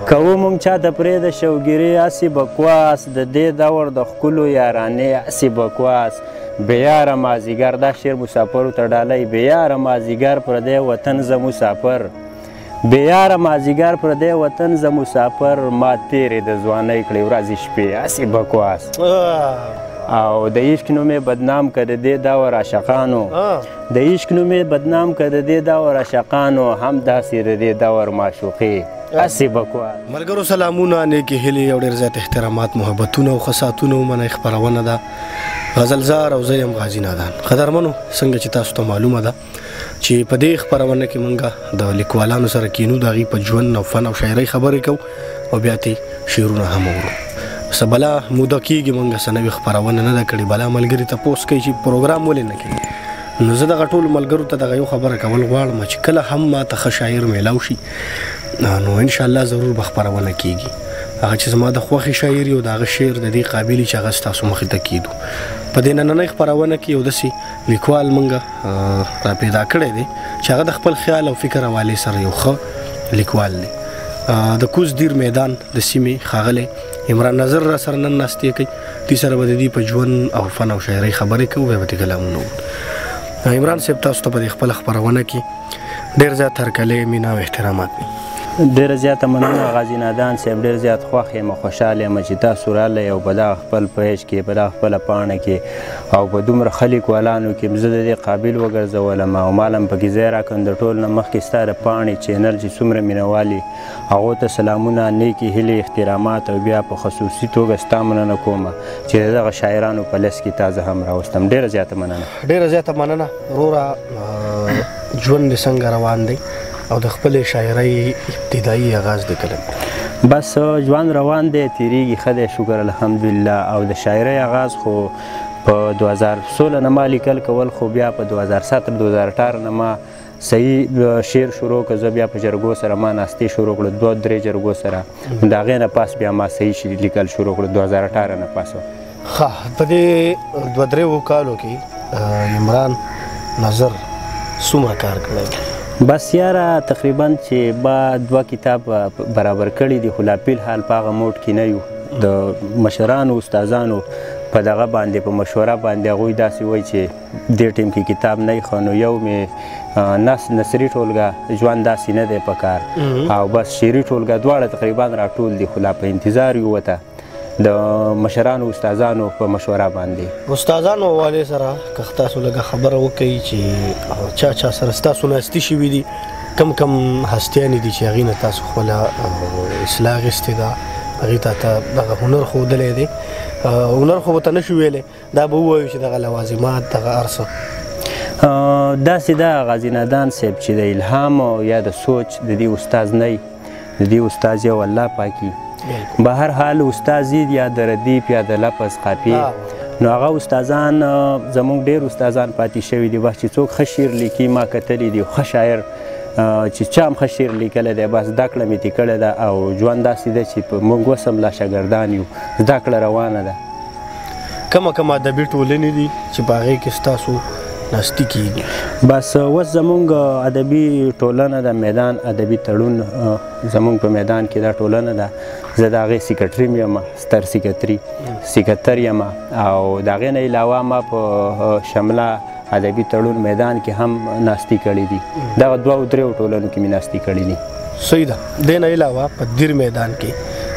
که ومونږ چاته پرېږده شوګیري هسې بکواس د دې دور د ښکلو یارانې هسې بکواس بیاره مازدیګر دا شعر مسافرو ته ډالۍ بیاره مازدیګر پردی وطن زه مسافر بیاره مازدیګر پردی وطن زه مسافر ما تیرې د ځوانۍ کړې ورځې شپې هسې بکواس او د عشق نوم یې بدنام که د دې دور عاشقانو د عشق نوم یې بدنام که د دې دور عاشقانو هم داسې د دې دور معشوقې هسې بکواس. ملګرو سلامونه، نیکې هیلې او ډېر زیات احترامات، محبتونه او ښه ساعتونه ومنئ. خپرونه ده غزلزار او زه یم غازي نادان. قدرمنو، څنګه چې تاسو ته معلومه ده چې په دې خپرونه کې مونږ د لیکوالانو سره کینو، د هغوی په ژوند او فن او شاعرۍ خبرې کوو او بیا ترې شعرونه هم اورو. څه بلا موده کېږي مونږ څه نوې خپرونه نه ده کړې. بلا ملګري تپوس کوي چې پروګرام ولې نه کوي. نو زه دغه ټولو ملګرو ته دغه یو خبره کول غواړم چې کله هم ماته ښه شاعر میلاو شي نو انشاءالله ضرور به خپرونه کېږي. هغه چې زما د خوښې شاعري او د هغه شعر د دې قابل چې هغه ستاسو مخې ته کېږدو. په دې نننۍ خپرونه کې یو داسې لیکوال مونږ را پیدا کړی دی چې هغه د خپل خیال او فکر حوالې سره یو ښه لیکوال دی. د کوز دیر میدان د سیمې ښاغلی عمران نظر را سره نن ناستې کوي. دې سره به د دې په ژوند او فن او شاعرۍ خبرې کوو، بیا به دې کلامونه وکړو. عمران صاحب، تاسو ته په دې خپله خپرونه کې ډېر زیات هرکلی، مینه او احترامات دي. ډېره زیاته مننه غازي نادان صاحب، ډېر زیات خوښ یم او خوشحاله یم چې تاسو راغلی او په دغه خپل پیج کې په دغه خپله پاڼه کې او په دومره ښه لیکوالانو کې زه د دې قابل وګرځولم او ما له هم پکې ځای راکړم. د ټول نه مخکې ستا د پاڼې چینل چې څومره مینوال دي هغو ته سلامونه، نیکې هیلې، احترامات او بیا په خصوصي توګه ستا مننه کوم چې د دغه شاعرانو په لس کې تا زه هم راوستم. ډېره زیاته مننه. ډېره زیاته مننه وروره. ژوند دې څنګه روان دی او د خپلې شاعرۍ ابتدایي آغاز دې کله؟ بس ژوند روان دی، تېرېږي، ښه دی، شکر الحمدلله. او د شاعرۍ آغاز خو په 2016 نه ما لیکل کول، خو بیا په 2017 2018 نه ما صحیح شعر شروع کړ. زه بیا په جرګو سره ما ناستې شروع کړه، 2-3 جرګو سره. د هغې نه پاس بیا ما صحیح لیکل شروع کړه 2018 نه پاس. ښه، په دې 2-3 کالو کې عمران نظر څومره کار کړی؟ بس یاره تقریبا چې با 2 کتاب برابر کړي دي، خو لا فی الحال په هغه موډ کې نه یو. د مشرانو استادانو په دغه باندې په مشوره باندې هغوی داسې وایي چې دې ټیم کې کتاب نه ښه، نو یو مې نثري ټولګه ژوند داسې نه دی په کار او بس شعري ټولګه دواړه تقریبا راټول دي، خو لا په انتظار یو ورته د مشرانو استادانو په مشوره باندې. استادانو حوالې سره که تاسو لږه خبره وکړئ چې چا سره ستاسو ناستې شوي دي، کم هستیانې دي چې هغې نه تاسو خپله اصلاح اخیستې ده، هغې ته دغه هنر ښودلی دی؟ هنر خو به ته نه شو ویلی، دا به ووایو چې دغه لوازمات دغه هر څه داسې ده غازي نادان صاحب چې د الهام یا د سوچ د دې استاز نه د دې استاز یو الله پاکي. به هر حال استاز یا د ردیف یا د لفظ قافیې، نو هغه استادان زموږ ډېر استادان پاتې شوي دي. بس چې څوک ښه شعر لیکي ما کتلي دي، ښه شاعر چې چا هم ښه شعر لیکلی دی، بس زده کړه مې ترې کړې ده او ژوند داسې ده چې موږ اوس هم لا شاګردان یو، زده کړه روانه ده. کومه ادبي ټولنې دي چې په هغې کې ستاسو ناستې کېږي؟ بس اوس زموږ ادبي ټولنه د میدان ادبي تړون زموږ په میدان کې دا ټولنه ده. زه د هغې سیکرټري یم، ستر سیکرټر یم او د هغې نه علاوه ما په شمله ادبي تړون میدان کې هم ناستې کړي دي. دغه 2-3 ټولنو کې مې ناستې کړي دي. صحیح ده. دې نه علاوه په دیر میدان کې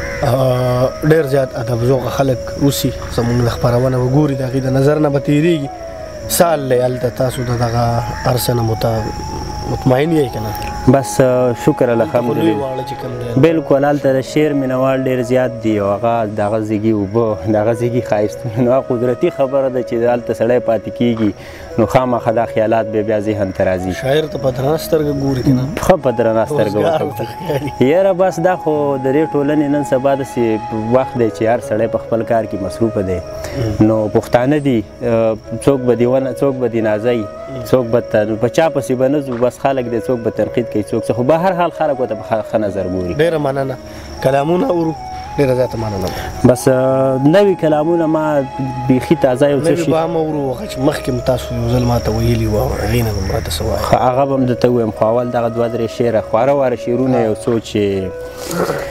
ډېر زیات ادب ذوقه خلک اوسي، زموږ د خپرونه وګوري، د هغې د نظر نه به تېرېږي. سال دی هلته تاسو د دغه هر څه نه مطمئن یې که نه؟ بس شکر الحمدلله. بلکل هلته د شعر مینهوال ډېر زیات دي او هغه د هغه زیږي اوبه، د هغه زیږي ښایستونه، نو هغه قدرتي خبره ده چې هلته سړی پاتې کېږي، نو خامخا دا خیالات بیا ذهن ته راځي. شاعر ته په درنه سترګه ګوري که نه؟ ښه په درنه سترګه ورته یاره. بس دا خو د دې ټولنې نن سبا داسې وخت دی چې هر سړی په خپل کار کې مصروفه دی. نو پښتانه دي، څوک به دې ونه، څوک به دې نازوي، څوک به په چا پسې به نه ځو، بس خلک دی څوک به تنقید کوي، څوک څه، خو به هر حال خلک ورته په ښه نظر ګوري. ډېره مننه. کلامونه اورو، ډېره زیاته مننه. بس نوي کلامونه ما بیخي تازه یو څه شي نوي به هم اورو، هغه چې مخکې م تاسو یو ځل ما ته ویلي وو هغې نه به راته څه وایي. هغه به هم درته ووایم، خو اول دغه 2-3 شعره خواره واره شعرونه یو څو چې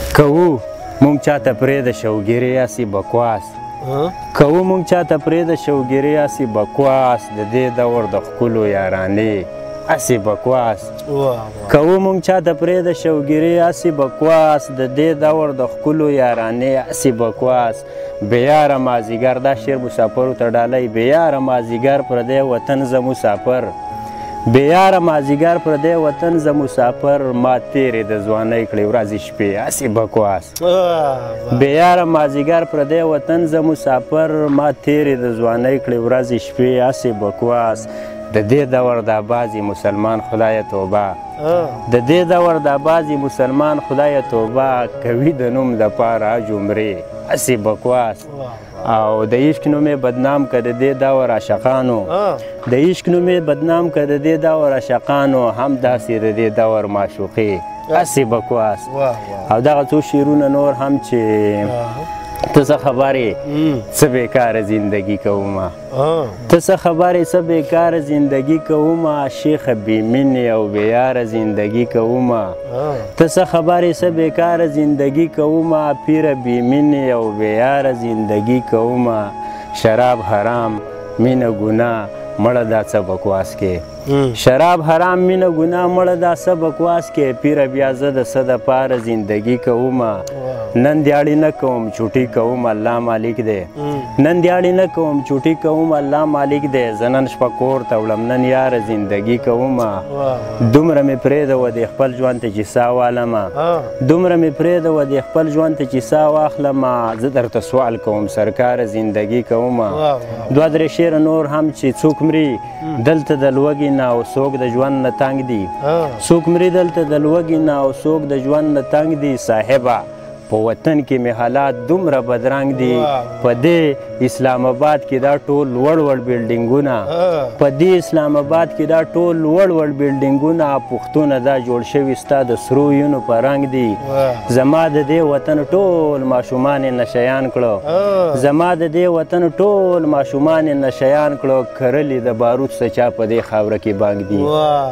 کوو مونږ چاته پرېږده شوګیرې هسې بکواس کوو مونږ چاته پرېږده شوګیرې هسې بکواس د دې دور د ښکلو یارانې هسې بکواس کوو مونږ چاته پرېږده شوګیرې هسې بکواس د دې دور د ښکلو یارانې هسې بکواس بېیاره مازدیګر دا شعر مسافرو ته ډالۍ بېیاره مازدیګر پردی وطن زه مسافر بېیاره مازدیګر پردی وطن زه مسافر ما تېرې د ځوانۍ کړې ورځې شپې هسې بکواس بېیاره مازدیګر پردی وطن زه مسافر ما تېرې د ځوانۍ کړې ورځې شپې هسې بکواس د دې دور دا بعضې مسلمان خدایه توبه د دې دور دا بعضې مسلمان خدایه توبه کوي د نوم دپاره جمرې هسې بکواس او د عشق نوم یې بدنام که د دې دور عاشقانو د عشق نوم یې بدنام که د دې دور عاشقانو همداسې د دې دور معشوقې هسې بکواس او دغه څو شعرونه نور هم چې ته څه خبرې څه بېکاره زندګي کومه ته څه خبرې څه بېکاره زندګي کومه شیخه بېمینې او بېیاره زندګي کومه ته څه خبرې څه بېکاره زندګي کومه پیره بېمینې او بېیاره زندګي کومه شراب حرام مینه ګناه مړه دا څه بکواس کې شراب حرام مینه ګناه مړه دا څه بکواس کې پیره بیا زه د څه دپاره زندګي کومه نن دیاړې نه کوم چوټي کوم الله مالک دی نن دیاړې نه کوم چوټي کوم الله مالک دی زه نن شپه کور ته وړم نن یاره زندګي کومه دومره مې پرېږده د خپل ژوند ته چې ساه والمه دومره مې پرېږده د خپل ژوند ته چې ساه واخلمه زه درته سوال کوم سرکاره زندګي کومه دوه درې شعره نور هم چې څوک مري دلته د لوږې نه او څوک د ژوند نه تنګ دي څوک مري دلته د لوږې نه او څوک د ژوند نه تنګ دي صاحبه په وطن کې مې حالات دومره بدرنګ دي په دې اسلام آباد کې دا ټول لوړ لوړ بلډینګونه په دې اسلام آباد کې دا ټول لوړ لوړ بلډینګونه پښتونه دا جوړ شوي ستا د سرو وینو په رنګ دي زما د دې وطن ټول ماشومان یې نشیان کړو زما د دې وطن ټول ماشومان یې نشیان کړو کرلي د بارود څه چا په دې خاوره کې بانګ دي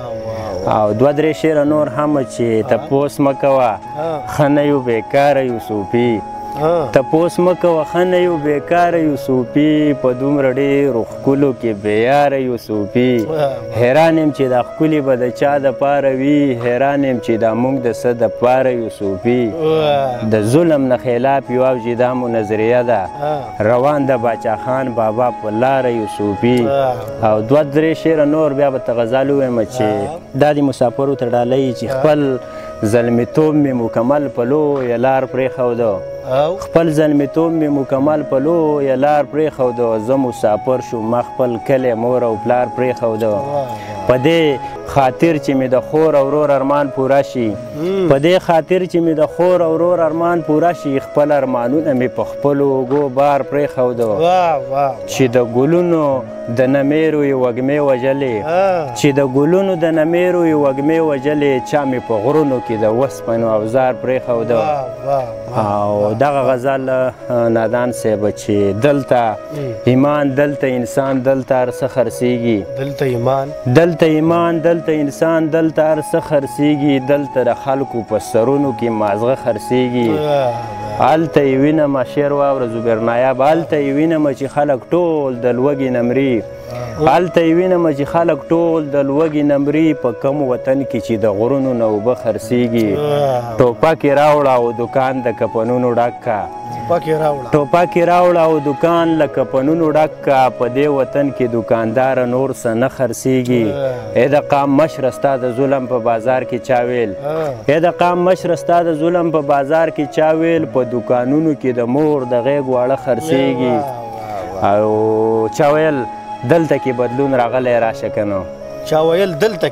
او دوه درې شعره نور هم چې تپوس مه کوه ښه نه یو بېکاره یو صوفي تپوس مه کوه ښه نه یو بېکاره یو صوفي په دومره ډېرو ښکلو کې بېیاره یو صوفي حیران یم چې دا ښکلي به د چا دپاره وي حیران یم چې دا موږ د څه دپاره یو صوفي د ظلم نه خلاف یو اوجې دا مو نظریه ده روان د باچا خان بابا په لاره یو صوفي او دوه درې شعره نور بیا به ته غزل ووایم چې دا د مسافرو ته ډالۍ چې خپل زلمیتوب مې مکمل په لویه لار پرېښوده خپل زلمیتوب مې مکمل په لویه لار پرېښوده زه مسافر شوم ما خپل کلی مور او پلار پرېښوده په دې خاطر چې مې د خور او ورور ارمان پوره شي په دې خاطر چې مې د خور او ورور ارمان پوره شي خپل ارمانونه مې په خپلو اوږو بار پرېښوده چې د ګلونو د نمیرو یې وږمې وژلې چې د ګلونو د نمیرو یې وږمې وژلې چا مې په غرونو کې د وسپنو اوزار پرېښوده او دغه غزل نادان صاحب چې دلته ایمان دلته انسان دلته هر څه خرڅېږي دلته ایمان دلته انسان دلته هر څه خرڅېږي دلته د خلکو په سرونو کې مازغه خرڅېږي هلته یې وینمه شعر واوره زبیر نایب هلته یې وینمه چې خلک ټول د لوږې نه مري هلته یې وینمه چې خلک ټول د لوږې نه مري په کم وطن کې چې د غرونو نه اوبه خرڅېږي ټوپک یې راوړه او دوکان د کفنونو ډک کړه ټوپک یې راوړه او دوکان له کفنونو ډک کړه په دې وطن کې دوکانداره نور څه نه خرڅېږي ای د قام مشره ستا د ظلم په بازار کې چا ویل ای د قام مشره ستا د ظلم په بازار کې چا ویل په دوکانونو کې د مور د غېږ واړه خرڅېږي او چا ویل دلته کې بدلون راغلی راشه که نو چا ویل دلته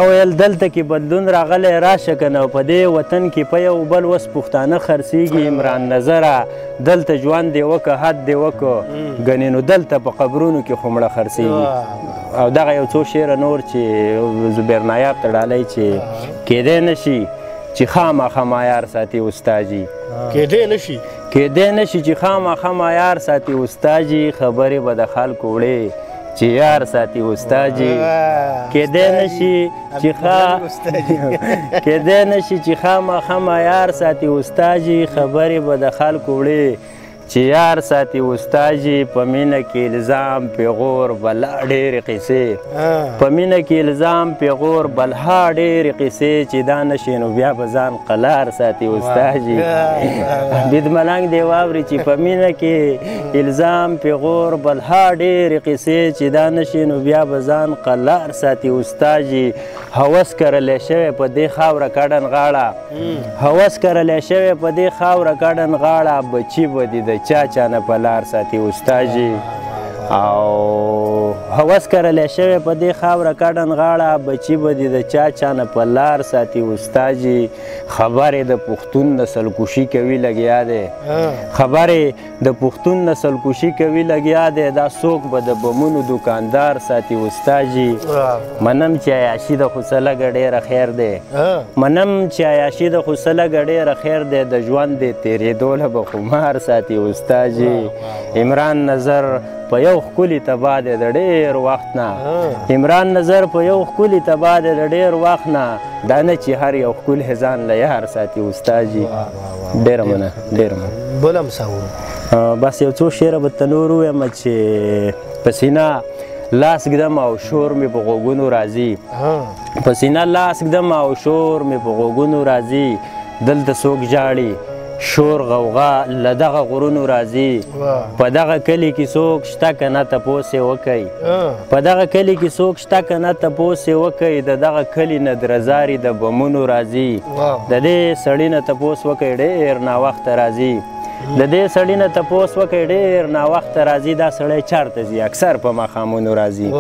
کې بدلون راغلی راشه که نه په دې وطن کې په یو بل وس پښتانه خرڅېږي عمران نظره دلته ژوند دې وکړه حد دې وکړه ګنې نو دلته په قبرونو کې خو مړه خرڅېږي او دغه یو څو شعره نور چې زبیر نایاب ته ډالۍ چې کېدی نه شي چې خامخا معیار ساتي استاجي کېدی نه شي چې خامخا معیار ساتي استاجي خبرې به د خلکو وړې چې یار ساتي استاجي کېدی نشي چې خامخا یار ساتي استاجي خبرې به د خلکو وړي چې یار ساتي استاجي په مینه کې الزام پیغور بلا ډېرې قصې په مینه کې الزام پیغور بلها ډېرې قصې چې دا نشي نو بیا به ځان قلار ساتي استاجي بید ملنګ دی واوري چې په مینه کې الزام پیغور بلها ډېرې قصې چې دا نشي نو بیا به ځان قلار ساتي استاجي هوس کرلی شوی په دې خاوره کډن غاړه هوس کرلی شوی په دې خاوره کډن غاړه بچي به دي د چا نه په لار ساتي استاجي او هوس کرلی شوی په دې خاوره کډن غاړه بچي به دي د چا نه په لار ساتي استاجي خبرې د پښتون نسل کشي کوي لګیا دی خبرې د پښتون نسل کشي کوي لګیا دی دا څوک به د بمونو دکاندار ساتي استاجي منم چې عیاشي د خو څه لږه ډېره خیر دی منم چې عیاشي د خو څه لږه ډېره خیر دی د ژوند د تېرېدو له به خمار ساتي استاجي عمران نظر په یو ښکلي تبا دی د ډېر وخت نه عمران نظر په یو ښکلي تبا دی د ډېر وخت نه دا نه چې هر یو ښکلی ځان له یار ساتي استاجي ډېره مننه ډېره مننه بل هم څه بس یو څو شعره به ته نور ووایم چې په سینه لاس ږدم او شور مې په غوږونو راځي په سینه لاس ږدم او شور مې په غوږونو راځي دلته څوک ژاړي شور غوغا له دغه غرونو راځي په دغه کلي کې څوک شته که نه تپوس یې وکئ په دغه کلي کې څوک شته که نه تپوس یې وکئ د دغه کلي نه درزاري د بمونو راځي د دې سړي نه تپوس وکئ ډېر ناوخته راځي د دې سړي نه تپوس وکئ ډېر ناوخته راځي دا سړی چارته ځي اکثر په ماښامونو راځي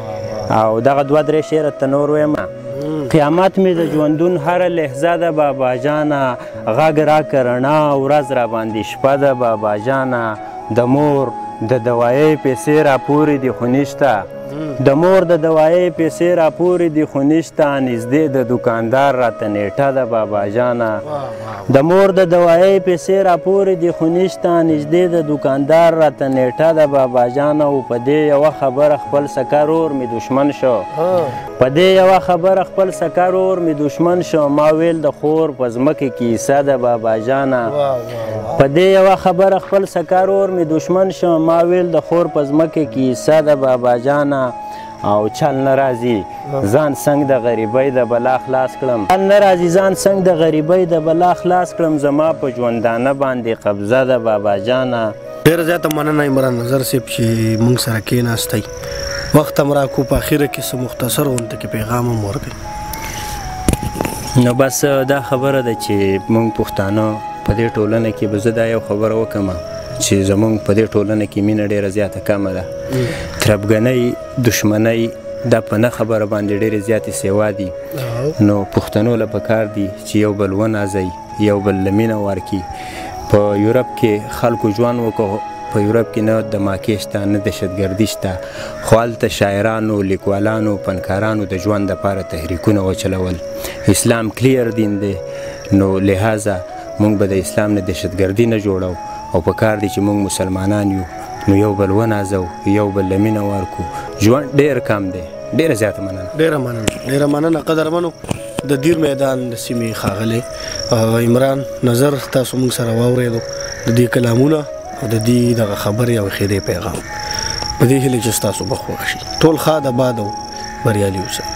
او دغه دوه درې شعره ته نور ویم قیامت مې د ژوندون هره لحظه ده بابا جانه غږ راکړه رڼا ورځ راباندې شپه ده بابا جانه د مور د دوایۍ پیسې راپورې دي خو نشته د مور د دوایۍ پیسې راپورې دي خو نشته نږدې د دوکاندار راته نیټه ده بابا جانه د مور د دوایۍ پیسې راپورې دي خو نشته نږدې د دوکاندار راته نیټه ده بابا جانه او په دې یوه خبره خپل سکر اور مې دشمن شو په دې یوه خبره خپل سکر اور مې دشمن شو ما ویل د خور په ځمکه کې عیسه ده بابا جانه په دې یوه خبره خپل سکر اور مې دشمن شو ما ویل د خور په ځمکه کې عیسه ده بابا جانه او چل نه راځي ځان څنګ د غریبۍ د بلا خلاص کړم چل نه راځي ځان څنګ د غریبۍ د بلا خلاص کړم زما په ژوندانه باندې قبضه ده بابا جانه ډېره زیاته مننه عمران نظر صاحب چې موږ سره کېناستی وخت هم راکړو په اخره کې څه مختصر غونته کې پیغام هم ورکړئ نو بس دا خبره ده چې موږ پښتانه په دې ټولنه کې به زه دا یو خبره وکړم چې زموږ په دې ټولنه کې مینه ډېره زیاته کمه ده تربګنۍ دښمنۍ دا په نه خبره باندې ډېرې زیاتې سیوا دي نو پښتنو له پکار دي چې یو بل ونازئ یو بل له مینه ورکړي په یورپ کې خلکو ژوند وکړو په یورپ کې نه دماکې شته نه دهشتګردي شته خو هلته شاعرانو لیکوالانو فنکارانو د ژوند دپاره تحریکونه وچلول اسلام کلیر دین دی نو لحاظه موږ به د اسلام نه دهشتګردي نه جوړو او په کار دی چې موږ مسلمانان یو نو یو بل ونازو یو بل له مینه ورکو ژوند ډېر کم دی ډېره زیاته مننه ډېره مننه قدرمنو د دیر میدان د سیمې ښاغلی عمران نظر تاسو موږ سره واورېدو د دې کلامونه او د دې دغه خبرې او خیرې پیغام په دې هیله چې ستاسو به خوښ شي ټول ښاد آباد او بریالي اوسئ